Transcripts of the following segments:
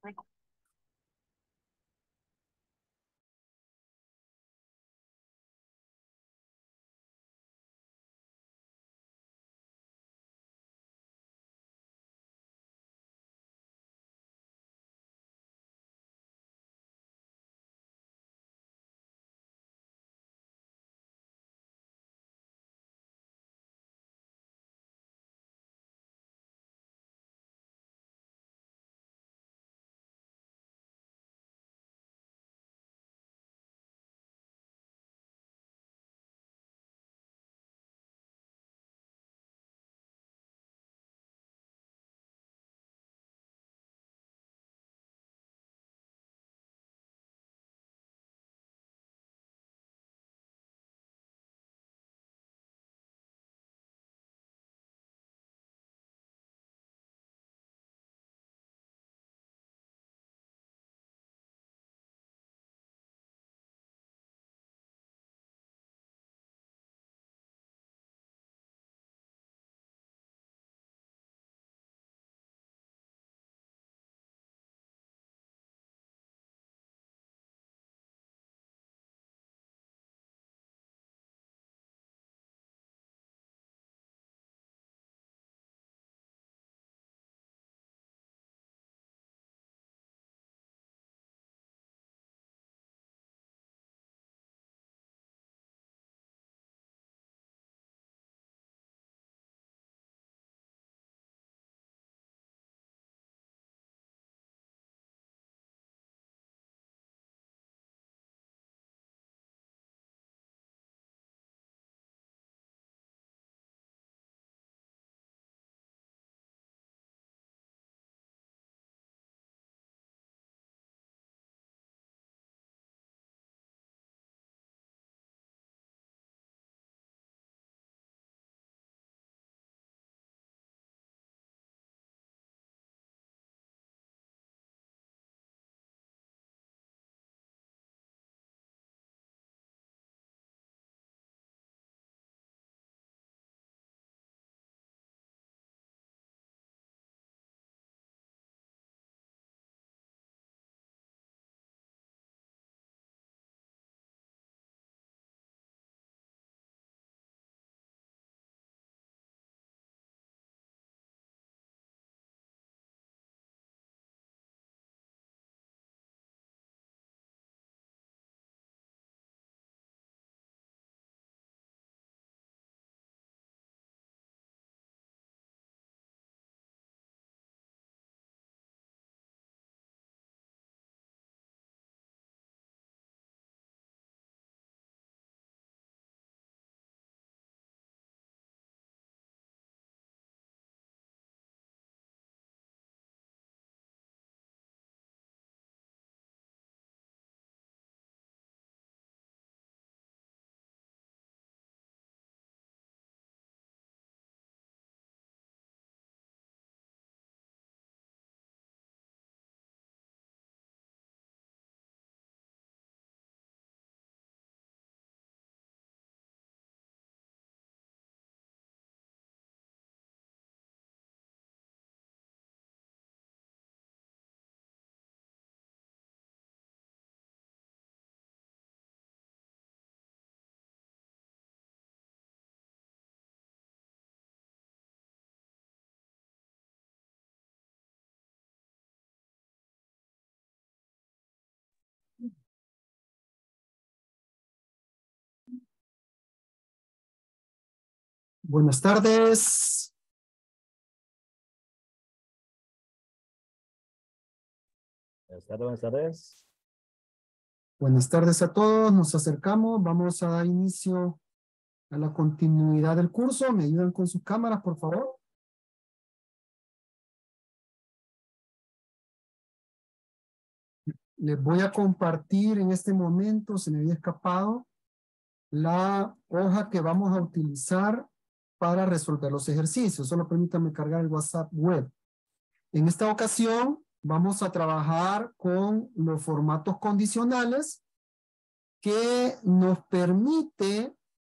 Buenas tardes. Buenas tardes, buenas tardes. Buenas tardes a todos. Nos acercamos. Vamos a dar inicio a la continuidad del curso. ¿Me ayudan con sus cámaras, por favor? Les voy a compartir en este momento, se me había escapado, la hoja que vamos a utilizar para resolver los ejercicios. Solo permítanme cargar el WhatsApp web. En esta ocasión vamos a trabajar con los formatos condicionales que nos permite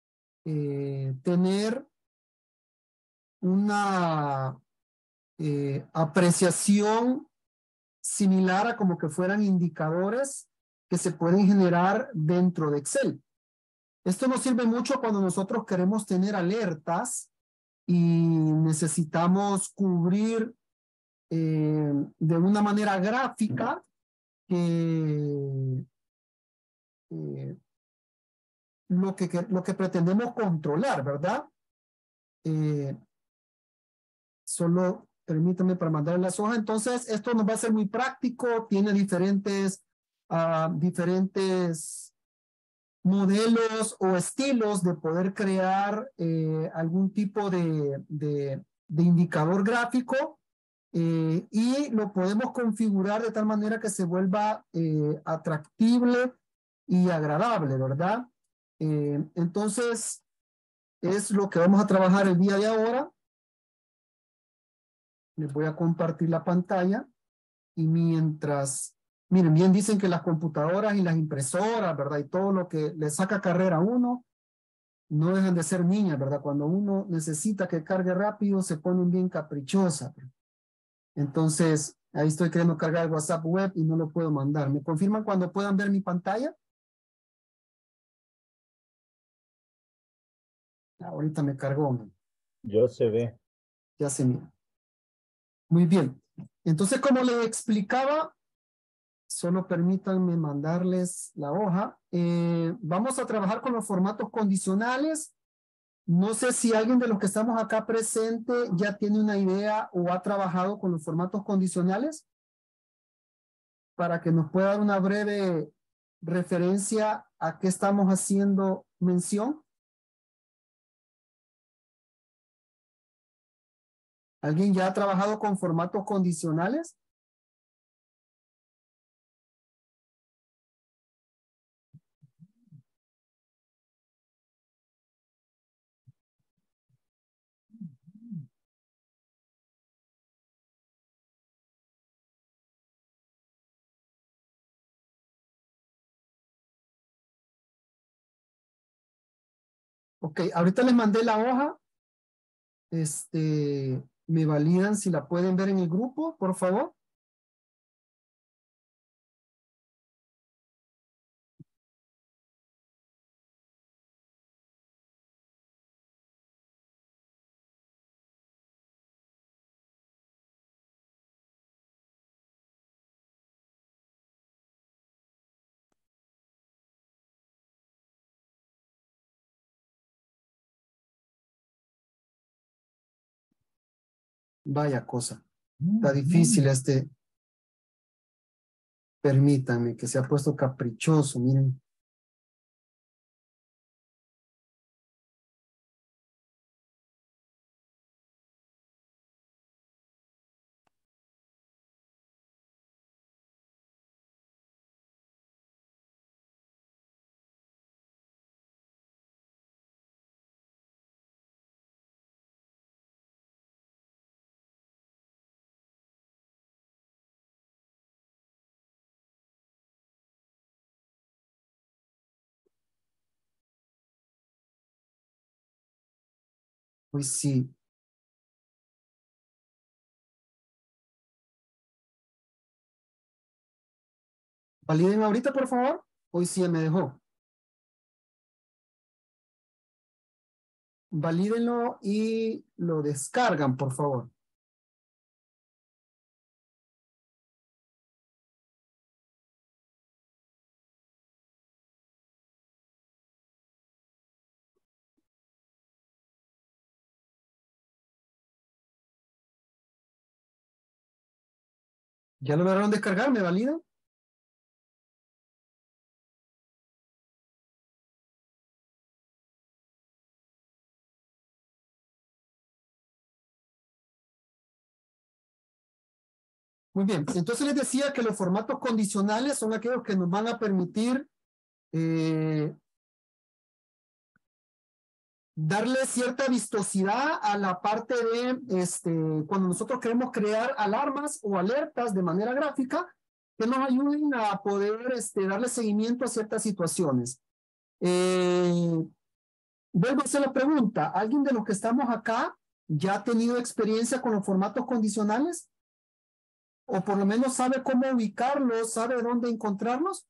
tener una apreciación similar a como que fueran indicadores que se pueden generar dentro de Excel. Esto nos sirve mucho cuando nosotros queremos tener alertas y necesitamos cubrir de una manera gráfica lo que pretendemos controlar, ¿verdad? Solo permítame para mandar las hojas. Entonces, esto nos va a ser muy práctico, tiene diferentes modelos o estilos de poder crear algún tipo de indicador gráfico y lo podemos configurar de tal manera que se vuelva atractible y agradable, ¿verdad? Entonces, es lo que vamos a trabajar el día de ahora. Les voy a compartir la pantalla y mientras, miren, bien dicen que las computadoras y las impresoras, ¿verdad? Y todo lo que le saca carrera a uno, no dejan de ser niñas, ¿verdad? Cuando uno necesita que cargue rápido, se ponen bien caprichosas. Entonces, ahí estoy queriendo cargar el WhatsApp web y no lo puedo mandar. ¿Me confirman cuando puedan ver mi pantalla? Ahorita me cargó. Yo se ve. Ya se mira. Muy bien. Entonces, como les explicaba, solo permítanme mandarles la hoja. Vamos a trabajar con los formatos condicionales. No sé si alguien de los que estamos acá presente ya tiene una idea o ha trabajado con los formatos condicionales para que nos pueda dar una breve referencia a qué estamos haciendo mención. ¿Alguien ya ha trabajado con formatos condicionales? Ok, ahorita les mandé la hoja. ¿Me validan si la pueden ver en el grupo, por favor? Vaya cosa. Está difícil permítanme, que se ha puesto caprichoso, miren. Pues sí. Validen ahorita, por favor. Hoy sí me dejó. Valídenlo y lo descargan, por favor. ¿Ya lo lograron descargar? ¿Me validan? Muy bien. Entonces les decía que los formatos condicionales son aquellos que nos van a permitir darle cierta vistosidad a la parte de cuando nosotros queremos crear alarmas o alertas de manera gráfica que nos ayuden a poder darle seguimiento a ciertas situaciones. Vuelvo a hacer la pregunta. ¿Alguien de los que estamos acá ya ha tenido experiencia con los formatos condicionales? o por lo menos sabe cómo ubicarlos, sabe dónde encontrarlos.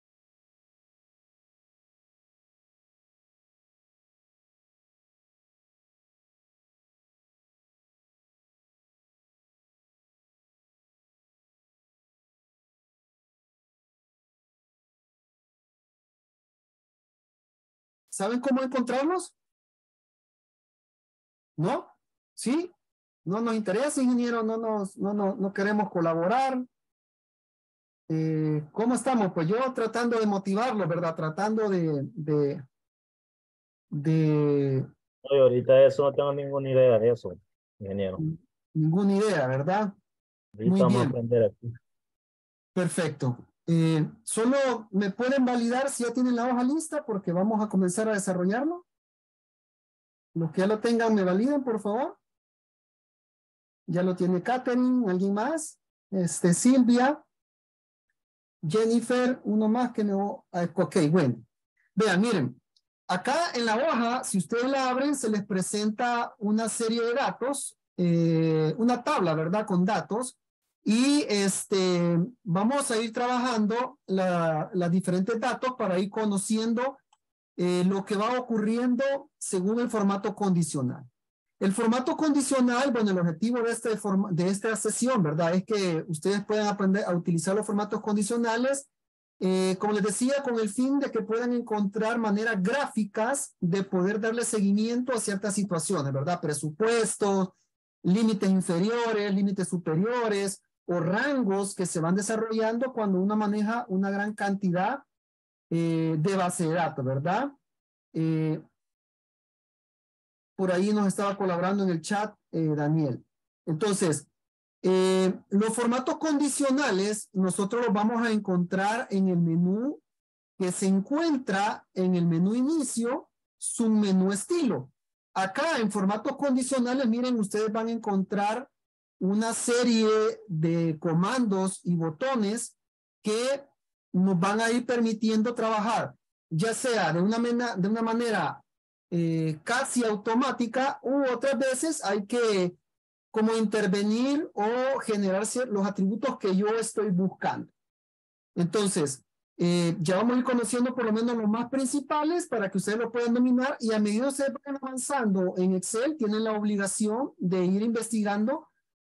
¿Saben cómo encontrarlos? ¿No? ¿Sí? No nos interesa, ingeniero, no queremos colaborar. ¿Cómo estamos? Pues yo tratando de motivarlo, ¿verdad? Tratando de Oye, ahorita eso no tengo ninguna idea de eso, ingeniero. ninguna idea, ¿verdad? Muy Ahorita vamos a bien, aprender aquí. perfecto. Solo me pueden validar si ya tienen la hoja lista porque vamos a comenzar a desarrollarlo. Los que ya lo tengan, me validan, por favor. Ya lo tiene Catherine, ¿alguien más? Silvia, Jennifer, uno más que no. Ok, bueno. Vean, miren. Acá en la hoja, si ustedes la abren, se les presenta una serie de datos, una tabla, ¿verdad? Con datos. Y vamos a ir trabajando los diferentes datos para ir conociendo lo que va ocurriendo según el formato condicional. El formato condicional, bueno, el objetivo de esta sesión, ¿verdad? Es que ustedes puedan aprender a utilizar los formatos condicionales, como les decía, con el fin de que puedan encontrar maneras gráficas de poder darle seguimiento a ciertas situaciones, ¿verdad? Presupuestos, límites inferiores, límites superiores o rangos que se van desarrollando cuando uno maneja una gran cantidad de base de datos, ¿verdad? Por ahí nos estaba colaborando en el chat Daniel. Entonces, los formatos condicionales nosotros los vamos a encontrar en el menú que se encuentra en el menú inicio, submenú estilo. Acá en formatos condicionales, miren, ustedes van a encontrar una serie de comandos y botones que nos van a ir permitiendo trabajar, ya sea de una manera casi automática u otras veces hay que como intervenir o generar los atributos que yo estoy buscando. Entonces, ya vamos a ir conociendo por lo menos los más principales para que ustedes lo puedan dominar y a medida que ustedes vayan avanzando en Excel, tienen la obligación de ir investigando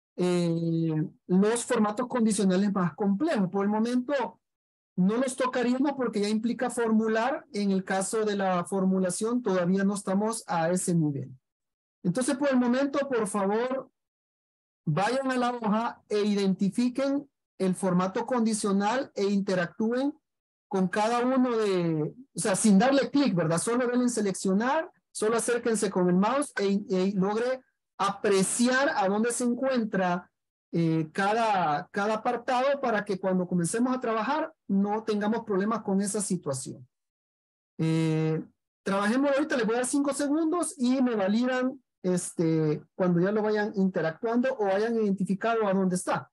los formatos condicionales más complejos. Por el momento, no los tocaríamos porque ya implica formular. En el caso de la formulación, todavía no estamos a ese nivel. Entonces, por el momento, por favor, vayan a la hoja e identifiquen el formato condicional e interactúen con cada uno o sea, sin darle clic, ¿verdad? Solo denle en seleccionar, solo acérquense con el mouse e logre apreciar a dónde se encuentra cada apartado para que cuando comencemos a trabajar no tengamos problemas con esa situación. Trabajemos ahorita, les voy a dar 5 segundos y me validan cuando ya lo vayan interactuando o hayan identificado a dónde está.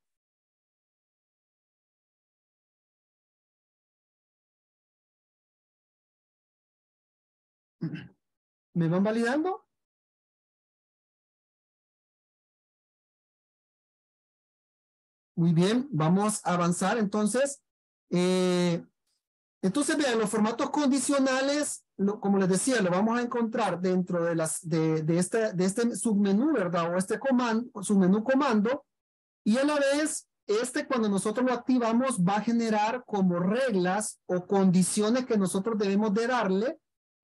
¿Me van validando? Muy bien, vamos a avanzar entonces. Entonces, vean, los formatos condicionales, como les decía, lo vamos a encontrar dentro de este submenú, ¿verdad? O este submenú comando. Y a la vez, cuando nosotros lo activamos, va a generar como reglas o condiciones que nosotros debemos de darle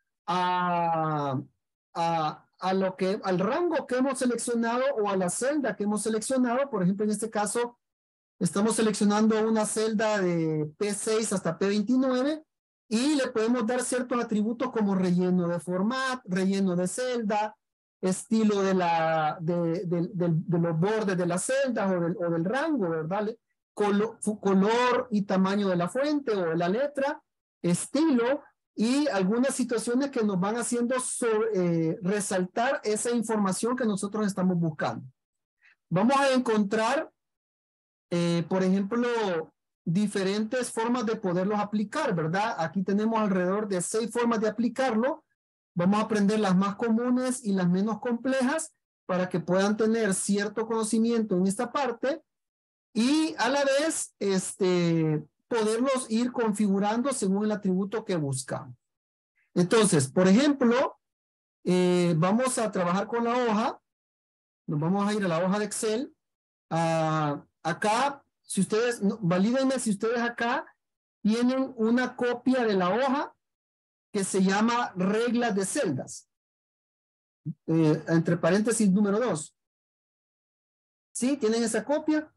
al rango que hemos seleccionado o a la celda que hemos seleccionado. Por ejemplo, en este caso, estamos seleccionando una celda de P6 hasta P29 y le podemos dar ciertos atributos como relleno de formato, relleno de celda, estilo de los bordes de la celda o del rango, ¿verdad? Color y tamaño de la fuente o de la letra, estilo y algunas situaciones que nos van haciendo resaltar esa información que nosotros estamos buscando. Vamos a encontrar por ejemplo, diferentes formas de poderlos aplicar, ¿verdad? Aquí tenemos alrededor de 6 formas de aplicarlo. Vamos a aprender las más comunes y las menos complejas para que puedan tener cierto conocimiento en esta parte. y a la vez poderlos ir configurando según el atributo que buscamos. Entonces, por ejemplo, vamos a trabajar con la hoja. Nos vamos a ir a la hoja de Excel. Acá, si ustedes, valídenme si ustedes acá tienen una copia de la hoja que se llama reglas de celdas. Entre paréntesis número 2. ¿Sí? ¿Tienen esa copia?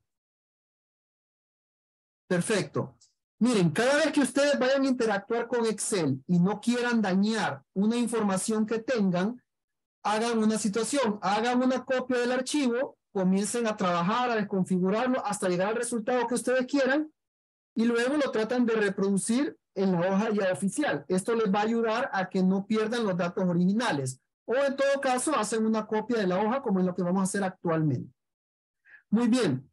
Perfecto. Miren, cada vez que ustedes vayan a interactuar con Excel y no quieran dañar una información que tengan, hagan una situación, hagan una copia del archivo, comiencen a trabajar, a desconfigurarlo hasta llegar al resultado que ustedes quieran y luego lo tratan de reproducir en la hoja ya oficial. Esto les va a ayudar a que no pierdan los datos originales. O en todo caso, hacen una copia de la hoja como es lo que vamos a hacer actualmente. Muy bien.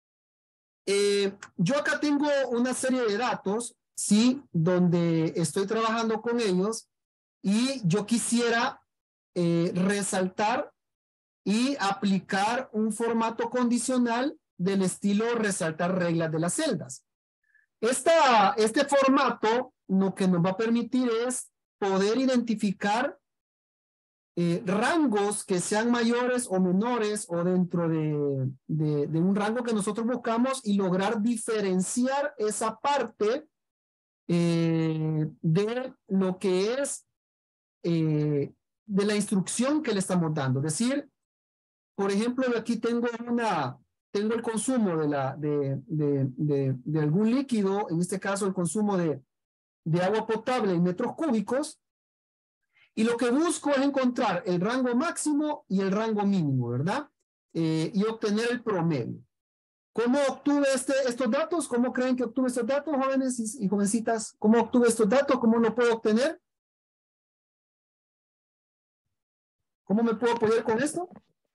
Yo acá tengo una serie de datos, ¿sí? Donde estoy trabajando con ellos y yo quisiera resaltar y aplicar un formato condicional del estilo resaltar reglas de las celdas. Este formato lo que nos va a permitir es poder identificar rangos que sean mayores o menores o dentro de un rango que nosotros buscamos y lograr diferenciar esa parte de lo que es de la instrucción que le estamos dando. Es decir, por ejemplo, yo aquí tengo el consumo de algún líquido, en este caso el consumo de agua potable en metros cúbicos, y lo que busco es encontrar el rango máximo y el rango mínimo, ¿verdad? Y obtener el promedio. ¿Cómo obtuve estos datos? ¿Cómo creen que obtuve estos datos, jóvenes y jovencitas? ¿Cómo obtuve estos datos? ¿Cómo lo puedo obtener? ¿Cómo me puedo apoyar con esto?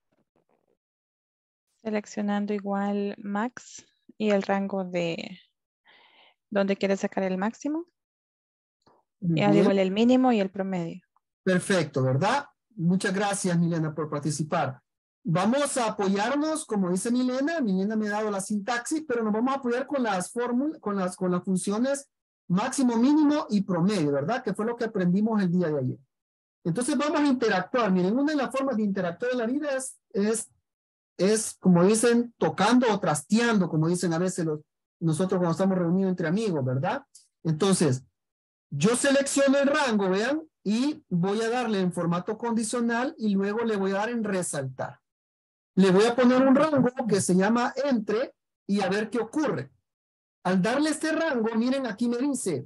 Seleccionando igual max y el rango de donde quieres sacar el máximo. Y al igual el mínimo y el promedio. Perfecto, ¿verdad? Muchas gracias, Milena, por participar. Vamos a apoyarnos, como dice Milena. Milena me ha dado la sintaxis, pero nos vamos a apoyar con las fórmulas, con las funciones máximo, mínimo y promedio, ¿verdad? Que fue lo que aprendimos el día de ayer. Entonces vamos a interactuar. Miren, una de las formas de interactuar en la vida es como dicen, tocando o trasteando, como dicen a veces nosotros cuando estamos reunidos entre amigos, ¿verdad? Entonces, yo selecciono el rango, vean, y voy a darle en formato condicional y luego le voy a dar en resaltar. Le voy a poner un rango que se llama entre y a ver qué ocurre. Al darle este rango, miren, aquí me dice,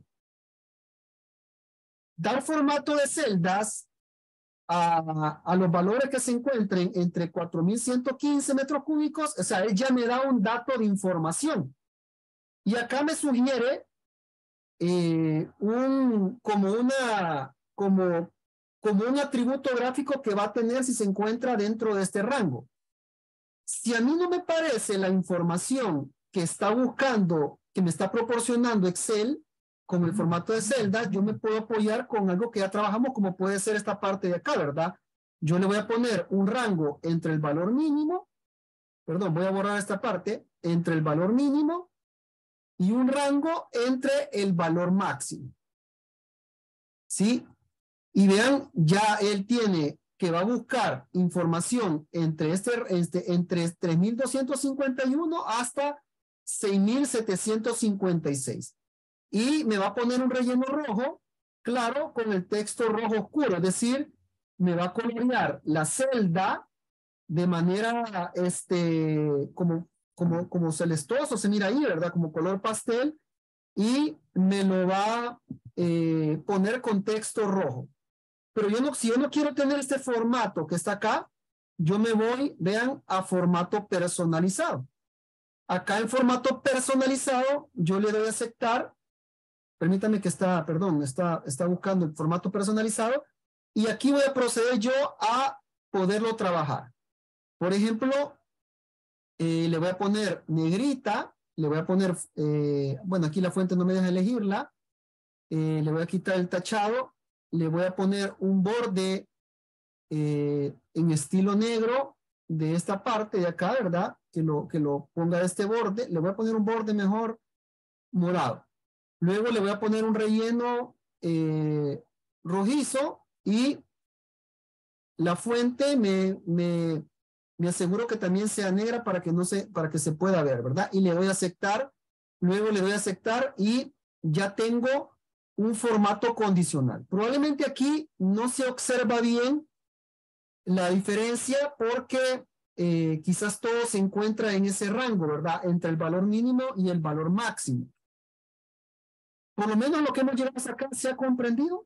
dar formato de celdas a los valores que se encuentren entre 4.115 metros cúbicos, o sea, él ya me da un dato de información. Y acá me sugiere como un atributo gráfico que va a tener si se encuentra dentro de este rango. Si a mí no me parece la información que está buscando, que me está proporcionando Excel con el formato de celdas, yo me puedo apoyar con algo que ya trabajamos, como puede ser esta parte de acá, ¿verdad? Yo le voy a poner un rango entre el valor mínimo, perdón, voy a borrar esta parte, entre el valor mínimo y un rango entre el valor máximo. ¿Sí? Y vean, ya él tiene que va a buscar información entre entre 3.251 hasta 6.756. Y me va a poner un relleno rojo, claro, con el texto rojo oscuro. Es decir, me va a colorear la celda de manera, como celestoso, se mira ahí, ¿verdad? Como color pastel. Y me lo va a poner con texto rojo. Pero si yo no quiero tener este formato que está acá, yo me voy, vean, a formato personalizado. Acá en formato personalizado, yo le doy a aceptar. Permítame que está buscando el formato personalizado. Y aquí voy a proceder yo a poderlo trabajar. Por ejemplo, le voy a poner negrita. Le voy a poner, bueno, aquí la fuente no me deja elegirla. Le voy a quitar el tachado. Le voy a poner un borde en estilo negro de esta parte de acá, ¿verdad? que lo ponga de este borde. Le voy a poner un borde mejor morado. Luego le voy a poner un relleno rojizo y la fuente me aseguro que también sea negra para que se pueda ver, ¿verdad? Y le doy a aceptar. Luego le doy a aceptar y ya tengo un formato condicional. Probablemente aquí no se observa bien la diferencia porque quizás todo se encuentra en ese rango, ¿verdad? Entre el valor mínimo y el valor máximo. Por lo menos lo que hemos llegado a sacar se ha comprendido.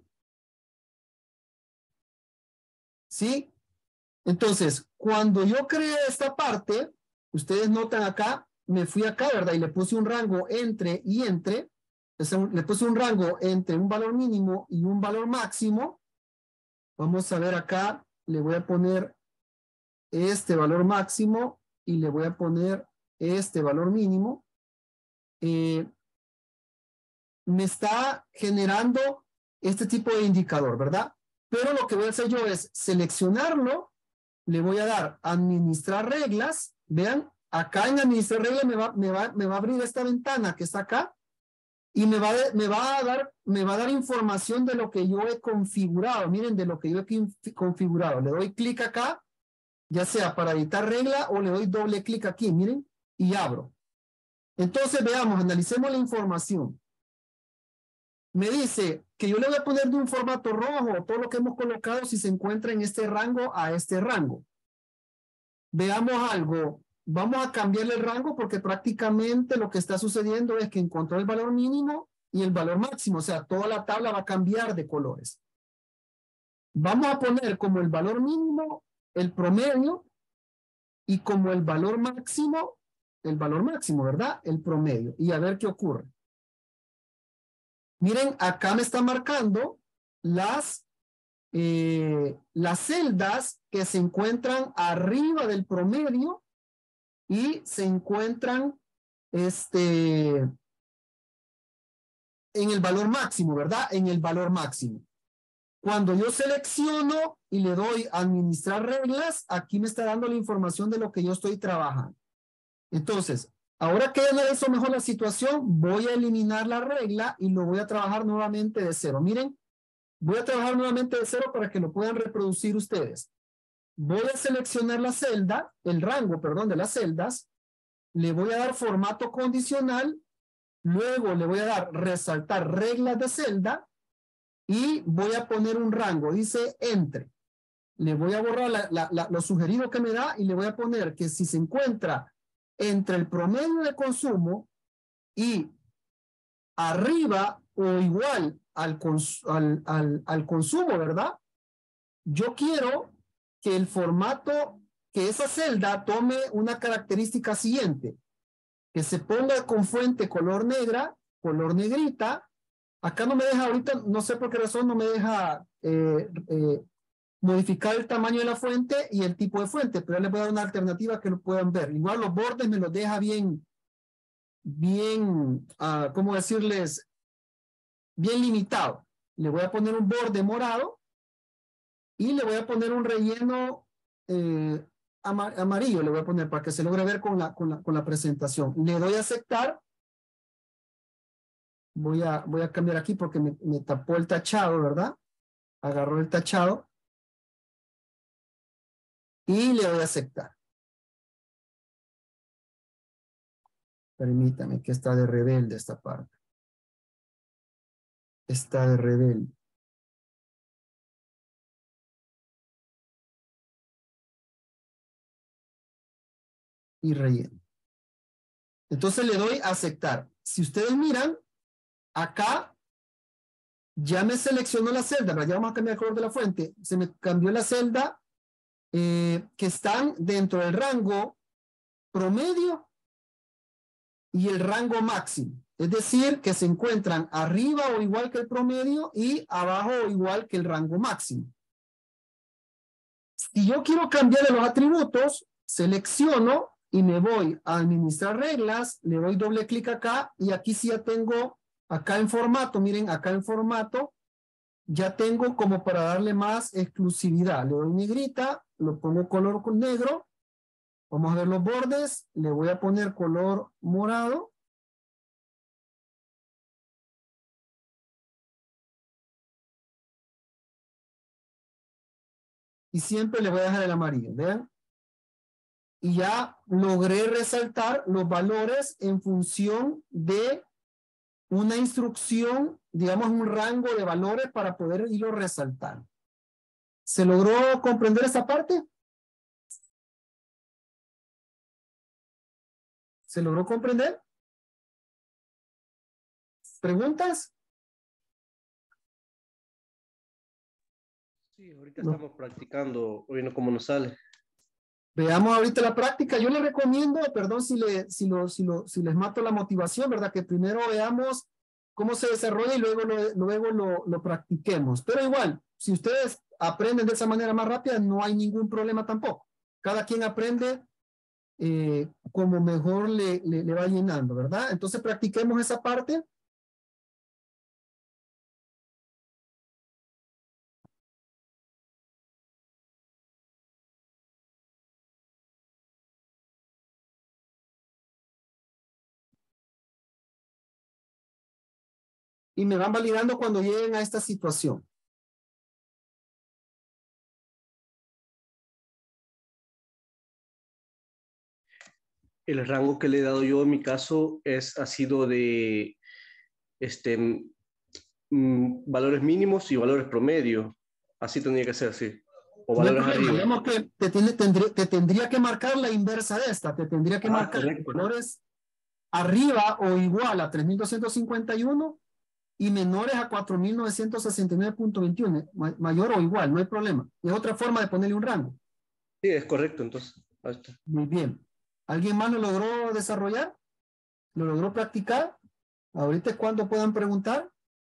¿Sí? Entonces, cuando yo creé esta parte, ustedes notan acá, me fui acá, ¿verdad? Y le puse un rango entre y entre. Le puse un rango entre un valor mínimo y un valor máximo. Vamos a ver acá, le voy a poner este valor máximo y le voy a poner este valor mínimo. Me está generando este tipo de indicador, ¿verdad? Pero lo que voy a hacer yo es seleccionarlo, le voy a dar administrar reglas. Vean, acá en administrar reglas me va a abrir esta ventana que está acá y me va a dar información de lo que yo he configurado. Miren, de lo que yo he configurado. Le doy clic acá, ya sea para editar regla o le doy doble clic aquí, miren, y abro. Entonces veamos, analicemos la información. Me dice que yo le voy a poner de un formato rojo todo lo que hemos colocado si se encuentra en este rango a este rango. Veamos algo. Vamos a cambiarle el rango porque prácticamente lo que está sucediendo es que encontró el valor mínimo y el valor máximo. O sea, toda la tabla va a cambiar de colores. Vamos a poner como el valor mínimo el promedio y como el valor máximo, ¿verdad? El promedio. Y a ver qué ocurre. Miren, acá me está marcando las celdas que se encuentran arriba del promedio y se encuentran en el valor máximo, ¿verdad? En el valor máximo. Cuando yo selecciono y le doy a administrar reglas, aquí me está dando la información de lo que yo estoy trabajando. Entonces, ahora que analizo mejor la situación, voy a eliminar la regla y lo voy a trabajar nuevamente de cero. Miren, voy a trabajar nuevamente de cero para que lo puedan reproducir ustedes. Voy a seleccionar la celda, el rango, perdón, de las celdas. Le voy a dar formato condicional. Luego le voy a dar resaltar reglas de celda. Y voy a poner un rango. Dice entre. Le voy a borrar lo sugerido que me da y le voy a poner que si se encuentra entre el promedio de consumo y arriba o igual al consumo, ¿verdad? Yo quiero que el formato, que esa celda tome una característica siguiente, que se ponga con fuente color negra, color negrita. Acá no me deja ahorita, no sé por qué razón, no me deja modificar el tamaño de la fuente y el tipo de fuente, pero ya les voy a dar una alternativa que lo puedan ver. Igual los bordes me los deja bien, ¿cómo decirles? Bien limitado. Le voy a poner un borde morado y le voy a poner un relleno amarillo, le voy a poner para que se logre ver con la presentación. Le doy a aceptar. Voy a cambiar aquí porque me tapó el tachado, ¿verdad? Agarró el tachado. Y le doy a aceptar. Permítame que está de rebelde esta parte. Está de rebelde. Y relleno. Entonces le doy a aceptar. Si ustedes miran, acá ya me seleccionó la celda, ¿verdad? Ya vamos a cambiar el color de la fuente. Se me cambió la celda que están dentro del rango promedio y el rango máximo. Es decir, que se encuentran arriba o igual que el promedio y abajo o igual que el rango máximo. Si yo quiero cambiar los atributos, selecciono y me voy a administrar reglas, le doy doble clic acá y aquí sí ya tengo, acá en formato, miren, acá en formato, ya tengo como para darle más exclusividad. Le doy negrita, lo pongo color con negro Vamos a ver los bordes. Le voy a poner color morado. Y siempre le voy a dejar el amarillo, ¿vean? Y ya logré resaltar los valores en función de una instrucción, digamos un rango de valores para poder irlo resaltando. ¿Se logró comprender esta parte? ¿Se logró comprender? ¿Preguntas? Sí, ahorita estamos practicando, viendo cómo nos sale. Veamos ahorita la práctica. Yo les recomiendo, perdón si les mato la motivación, ¿verdad? Que primero veamos cómo se desarrolla y luego lo practiquemos. Pero igual, si ustedes aprenden de esa manera más rápida, no hay ningún problema tampoco. Cada quien aprende como mejor le va llenando, ¿verdad? Entonces practiquemos esa parte. Y me van validando cuando lleguen a esta situación. El rango que le he dado yo en mi caso ha sido de valores mínimos y valores promedio. Así tendría que ser, sí. O valores arriba. Digamos que te tendría que marcar la inversa de esta. Te tendría que marcar valores arriba o igual a 3.251 y menores a 4.969.21. Mayor o igual, no hay problema. Es otra forma de ponerle un rango. Sí, es correcto, entonces. Muy bien. ¿Alguien más lo logró desarrollar? ¿Lo logró practicar? Ahorita es cuando puedan preguntar.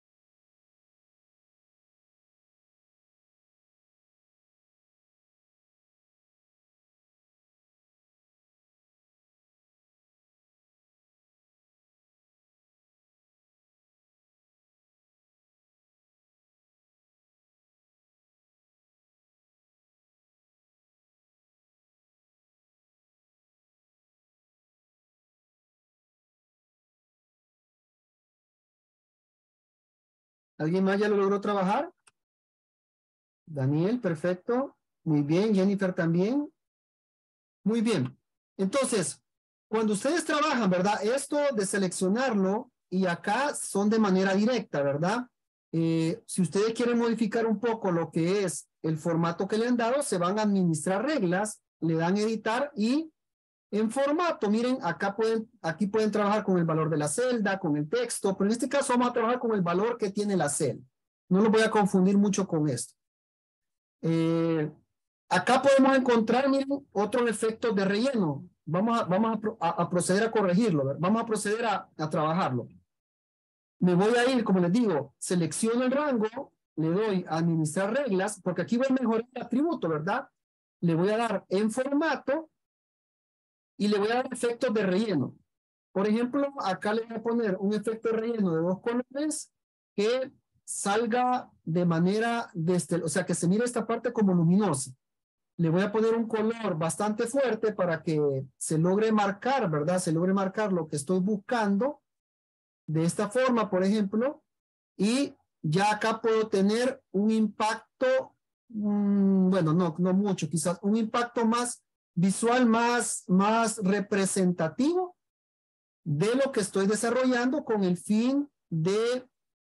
¿Alguien más ya lo logró trabajar? Daniel, perfecto. Muy bien. Jennifer también. Muy bien. Entonces, cuando ustedes trabajan, ¿verdad? Esto de seleccionarlo y acá son de manera directa, ¿verdad? Si ustedes quieren modificar un poco lo que es el formato que le han dado, se van a administrar reglas, le dan editar y en formato, miren, aquí pueden trabajar con el valor de la celda, con el texto, pero en este caso vamos a trabajar con el valor que tiene la celda. No lo voy a confundir mucho con esto. Acá podemos encontrar, miren, otros efectos de relleno. Vamos a proceder a corregirlo. ¿Verdad? Vamos a proceder a trabajarlo. Me voy a ir, como les digo, selecciono el rango, le doy a administrar reglas, porque aquí voy a mejorar el atributo, ¿verdad? Le voy a dar en formato y le voy a dar efectos de relleno. Por ejemplo, acá le voy a poner un efecto de relleno de 2 colores que salga de manera, o sea, que se mire esta parte como luminosa. Le voy a poner un color bastante fuerte para que se logre marcar, ¿verdad? Se logre marcar lo que estoy buscando. De esta forma, por ejemplo, y ya acá puedo tener un impacto, bueno, no mucho, quizás un impacto más visual, más representativo de lo que estoy desarrollando con el fin de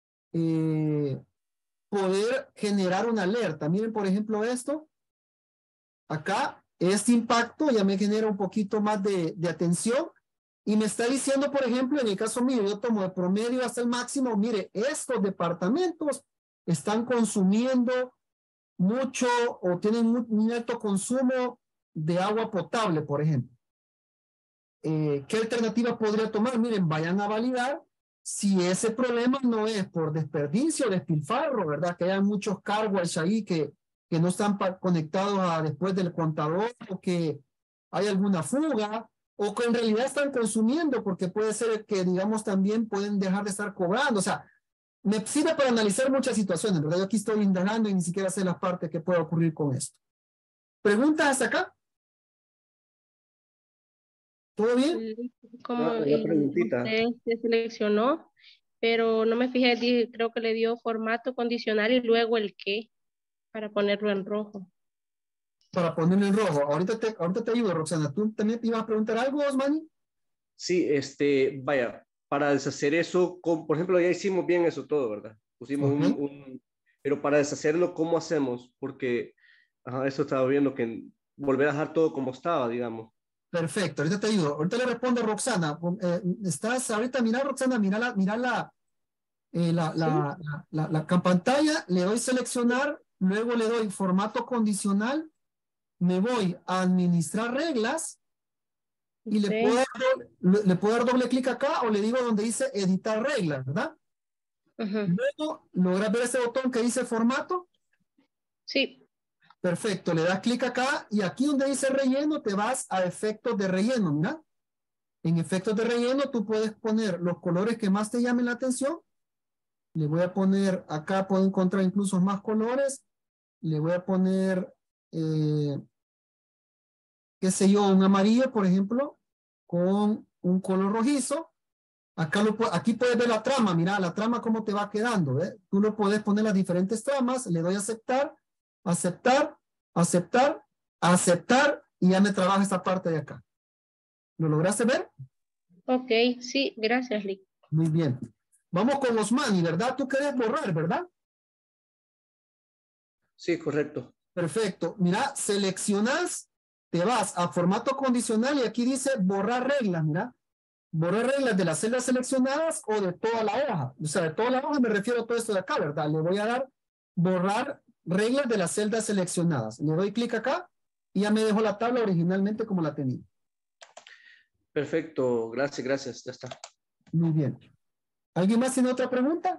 poder generar una alerta. Miren, por ejemplo, esto. Acá, este impacto ya me genera un poquito más de atención y me está diciendo, por ejemplo, en el caso mío, yo tomo de promedio hasta el máximo, mire, estos departamentos están consumiendo mucho o tienen un alto consumo de agua potable, por ejemplo. ¿Qué alternativa podría tomar? Miren, vayan a validar si ese problema no es por desperdicio, despilfarro, ¿verdad? Que hay muchos carwash ahí que no están conectados a después del contador, o que hay alguna fuga, o que en realidad están consumiendo, porque puede ser que, digamos, también pueden dejar de estar cobrando. O sea, me sirve para analizar muchas situaciones, ¿verdad? Yo aquí estoy indagando y ni siquiera sé las partes que pueda ocurrir con esto. ¿Preguntas hasta acá? ¿Todo bien? Como Una preguntita. usted se seleccionó, pero no me fijé, creo que le dio formato condicional y luego el qué para ponerlo en rojo. Para ponerlo en rojo. Ahorita te ayudo, Roxana. ¿Tú también ibas a preguntar algo, Osmani? Sí, vaya, para deshacer eso, por ejemplo, ya hicimos bien eso todo, ¿verdad? Pusimos Ok. pero para deshacerlo, ¿cómo hacemos? Porque, ajá, eso estaba viendo que volver a dejar todo como estaba, digamos. Perfecto, ahorita te ayudo. Ahorita le respondo a Roxana. Estás ahorita, mira, Roxana, mira la pantalla, le doy seleccionar, luego le doy formato condicional, me voy a administrar reglas y Sí, le puedo dar doble clic acá o le digo donde dice editar reglas, ¿verdad? ajá, Luego, ¿logras ver ese botón que dice formato? sí, Perfecto, le das clic acá y aquí donde dice relleno te vas a efectos de relleno, mira. En efectos de relleno tú puedes poner los colores que más te llamen la atención. Le voy a poner, acá puedo encontrar incluso más colores. Le voy a poner, qué sé yo, un amarillo, por ejemplo, con un color rojizo. Aquí puedes ver la trama, mira, la trama cómo te va quedando, ¿eh? Tú lo puedes poner las diferentes tramas, le doy a aceptar, aceptar, aceptar, aceptar, y ya me trabaja esta parte de acá. ¿Lo lograste ver? ok, sí, gracias, Lick. Muy bien. Vamos con Osmani, ¿verdad? Tú querés borrar, ¿verdad? Sí, correcto. Perfecto. Mira, seleccionas, te vas a formato condicional y aquí dice borrar reglas, mira. Borrar reglas de las celdas seleccionadas o de toda la hoja. O sea, de toda la hoja me refiero a todo esto de acá, ¿verdad? Le voy a dar borrar reglas de las celdas seleccionadas. Le doy clic acá y ya me dejo la tabla originalmente como la tenía. Perfecto, gracias, ya está. Muy bien. ¿Alguien más tiene otra pregunta?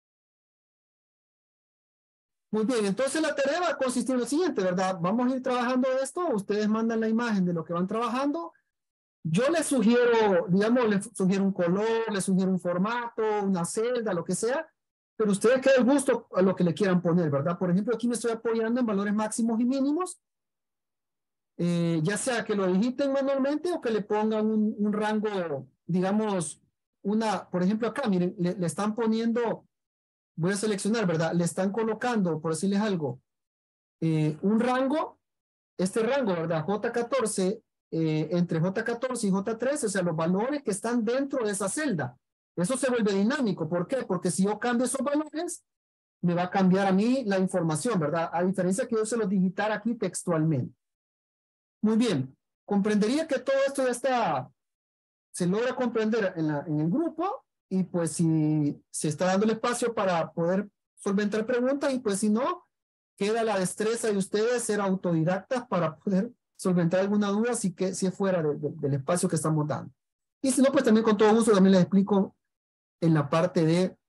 Muy bien, entonces la tarea va a consistir en lo siguiente, ¿verdad? Vamos a ir trabajando esto, ustedes mandan la imagen de lo que van trabajando. Yo les sugiero, digamos, les sugiero un color, les sugiero un formato, una celda, lo que sea, pero ustedes queda el gusto a lo que le quieran poner, ¿verdad? Por ejemplo, aquí me estoy apoyando en valores máximos y mínimos, ya sea que lo digiten manualmente o que le pongan un rango, digamos, por ejemplo acá, miren, le están poniendo, voy a seleccionar, ¿verdad? Le están colocando, por decirles algo, un rango, este rango, ¿verdad? J14, entre J14 y J13, o sea, los valores que están dentro de esa celda. Eso se vuelve dinámico. ¿Por qué? Porque si yo cambio esos valores, me va a cambiar a mí la información, ¿verdad? A diferencia que yo se los digitara aquí textualmente. Muy bien. Comprendería que todo esto ya está, se logra comprender en el grupo y pues si se está dando el espacio para poder solventar preguntas y pues si no, queda la destreza de ustedes ser autodidactas para poder solventar alguna duda si es fuera del espacio que estamos dando. Y si no, pues también con todo gusto también les explico en la parte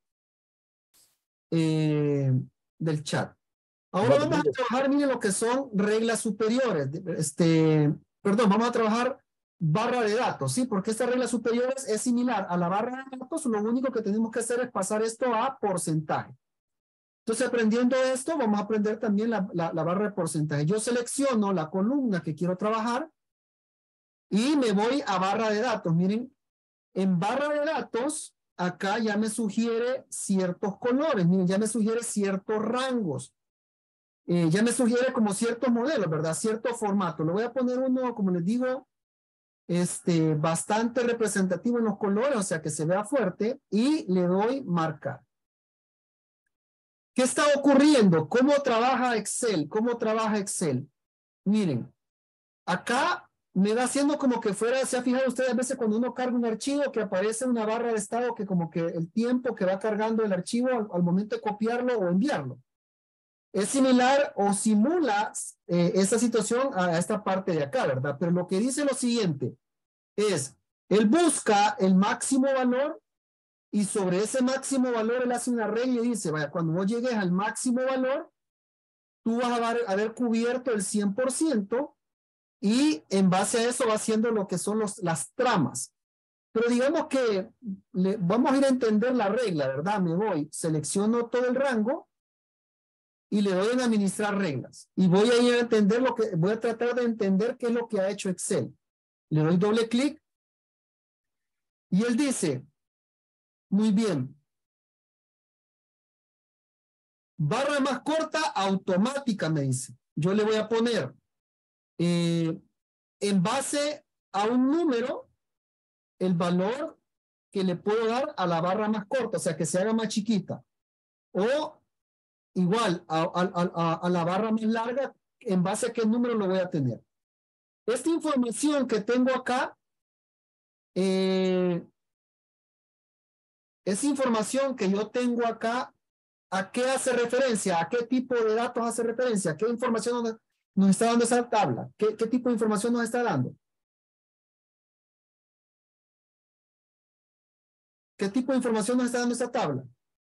del chat. Ahora vamos a trabajar, miren lo que son reglas superiores. Perdón, vamos a trabajar barra de datos, ¿sí? Porque esta regla superiores es similar a la barra de datos, lo único que tenemos que hacer es pasar esto a porcentaje. Entonces, aprendiendo esto, vamos a aprender también la barra de porcentaje. Yo selecciono la columna que quiero trabajar y me voy a barra de datos. Miren, en barra de datos, acá ya me sugiere ciertos colores, miren, ya me sugiere ciertos rangos. Ya me sugiere como ciertos modelos, ¿verdad? Cierto formato. Le voy a poner uno, como les digo, bastante representativo en los colores, o sea, que se vea fuerte, y le doy marcar. ¿Qué está ocurriendo? ¿Cómo trabaja Excel? ¿Cómo trabaja Excel? Miren, acá me va haciendo como que fuera, ¿se ha fijado ustedes a veces cuando uno carga un archivo que aparece una barra de estado que como que el tiempo que va cargando el archivo al momento de copiarlo o enviarlo? Es similar o simula esta situación a esta parte de acá, ¿verdad? Pero lo que dice lo siguiente es, él busca el máximo valor y sobre ese máximo valor él hace una regla y dice, vaya, cuando vos llegues al máximo valor, tú vas a haber cubierto el 100% y en base a eso va haciendo lo que son las tramas. Pero digamos que vamos a ir a entender la regla, ¿verdad? Me voy, selecciono todo el rango y le doy en administrar reglas. Y voy a ir a entender voy a tratar de entender qué es lo que ha hecho Excel. Le doy doble clic Y él dice, muy bien, barra más corta automática, me dice. Yo le voy a poner en base a un número el valor que le puedo dar a la barra más corta, o sea, que se haga más chiquita. O igual a la barra más larga, en base a qué número lo voy a tener. Esta información que tengo acá, esa información que yo tengo acá, ¿a qué hace referencia? ¿A qué tipo de datos hace referencia? ¿Qué información nos está dando esa tabla? ¿Qué tipo de información nos está dando? ¿Qué tipo de información nos está dando esta tabla?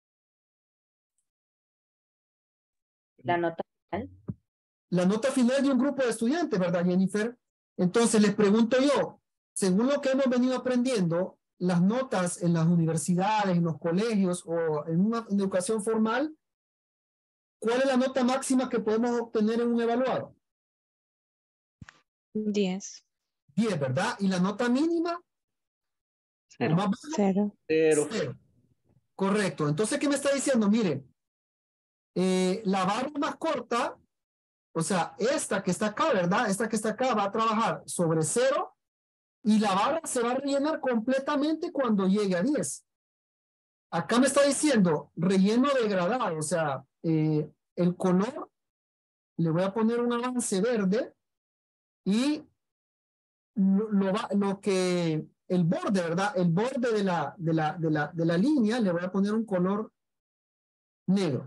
La nota final. La nota final de un grupo de estudiantes, ¿verdad, Jennifer? Entonces les pregunto yo, según lo que hemos venido aprendiendo, las notas en las universidades, en los colegios o en educación formal, ¿cuál es la nota máxima que podemos obtener en un evaluado? 10. 10, ¿verdad? ¿Y la nota mínima? Cero. Más bajo, 0. Cero. 0. Correcto. Entonces, ¿qué me está diciendo? Mire, la barra más corta, o sea, esta que está acá, ¿verdad? Esta que está acá va a trabajar sobre 0 y la barra se va a rellenar completamente cuando llegue a 10. Acá me está diciendo relleno degradado, o sea, el color, le voy a poner un avance verde y el borde, ¿verdad? El borde de la línea le voy a poner un color negro.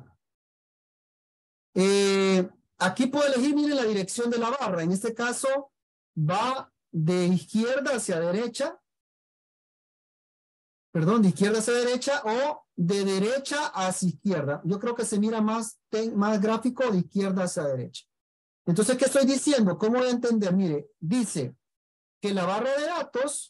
Aquí puedo elegir, miren, la dirección de la barra. En este caso va de izquierda hacia derecha. Perdón, de izquierda hacia derecha o de derecha hacia izquierda. Yo creo que se mira más gráfico de izquierda hacia derecha. Entonces, ¿qué estoy diciendo? ¿Cómo voy a entender? Mire, dice que la barra de datos,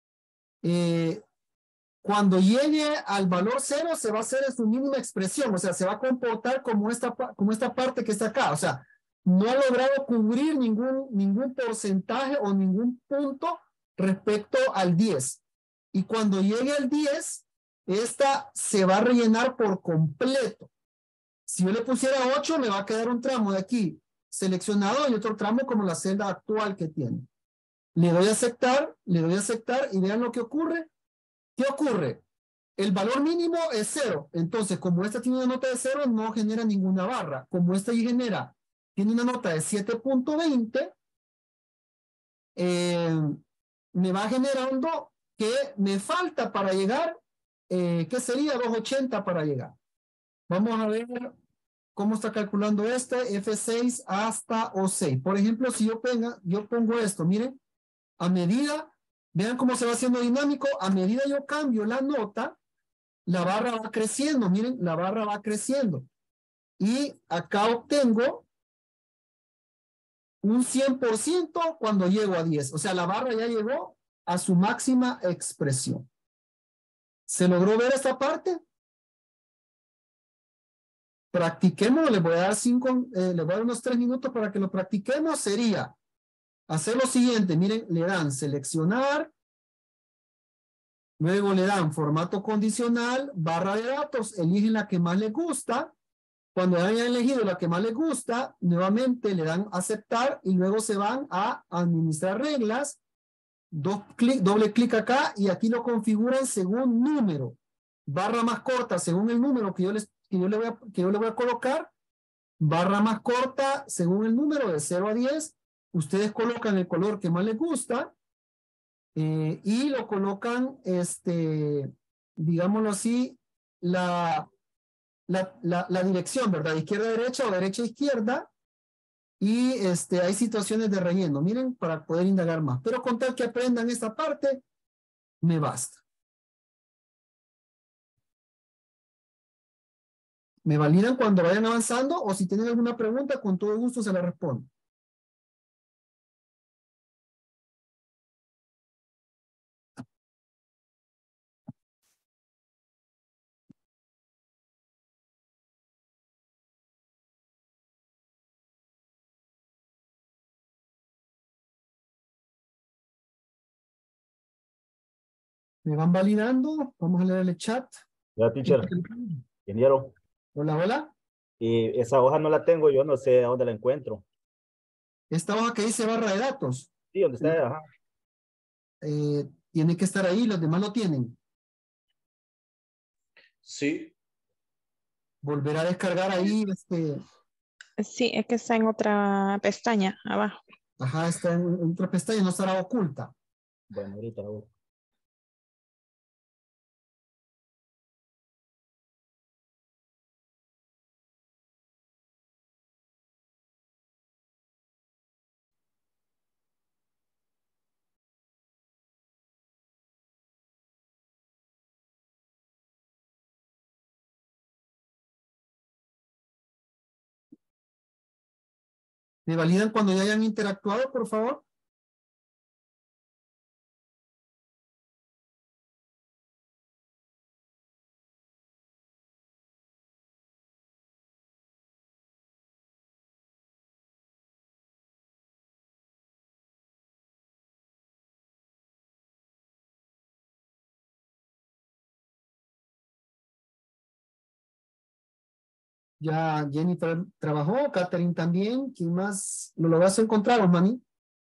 cuando llegue al valor 0, se va a hacer en su mínima expresión, o sea, se va a comportar como esta parte que está acá, o sea, no ha logrado cubrir ningún porcentaje o ningún punto respecto al 10. Y cuando llegue al 10, esta se va a rellenar por completo. Si yo le pusiera 8, me va a quedar un tramo de aquí seleccionado y otro tramo como la celda actual que tiene. Le doy a aceptar y vean lo que ocurre. ¿Qué ocurre? El valor mínimo es 0. Entonces, como esta tiene una nota de 0, no genera ninguna barra. Como esta tiene una nota de 7.20, me va generando que me falta para llegar, ¿qué sería? 280 para llegar. Vamos a ver cómo está calculando este F6 hasta O6. Por ejemplo, si yo pongo esto, miren, a medida, vean cómo se va haciendo dinámico, a medida yo cambio la nota, la barra va creciendo, miren, la barra va creciendo. Y acá obtengo un 100% cuando llego a 10. O sea, la barra ya llegó a su máxima expresión. ¿Se logró ver esta parte? Practiquemos, les voy a dar unos 3 minutos para que lo practiquemos. Sería hacer lo siguiente, miren, le dan seleccionar, luego le dan formato condicional, barra de datos, eligen la que más les gusta. Cuando hayan elegido la que más les gusta, nuevamente le dan aceptar y luego se van a administrar reglas. Doble clic acá y aquí lo configuran según número. Barra más corta según el número que yo le voy a colocar. Barra más corta según el número de 0 a 10. Ustedes colocan el color que más les gusta y lo colocan, digámoslo así, la dirección, ¿verdad? Izquierda a derecha o derecha a izquierda. Y hay situaciones de relleno, miren, para poder indagar más. Pero con tal que aprendan esta parte, me basta. Me validan cuando vayan avanzando o si tienen alguna pregunta, con todo gusto se la respondo. ¿Me van validando? Vamos a leer el chat. Ya, teacher, ingeniero. Hola, hola. Y esa hoja no la tengo, yo no sé a dónde la encuentro. Esta hoja que dice barra de datos. Sí, ¿dónde está? Ajá. Tiene que estar ahí, los demás lo tienen. Sí. Volver a descargar ahí, Sí, es que está en otra pestaña abajo. ajá, está en otra pestaña, no estará oculta. Bueno, ahorita la busco. ¿Me validan cuando ya hayan interactuado, por favor? Ya Jennifer trabajó, Catherine también. ¿Quién más? ¿Lo vas a encontrar, Osmani?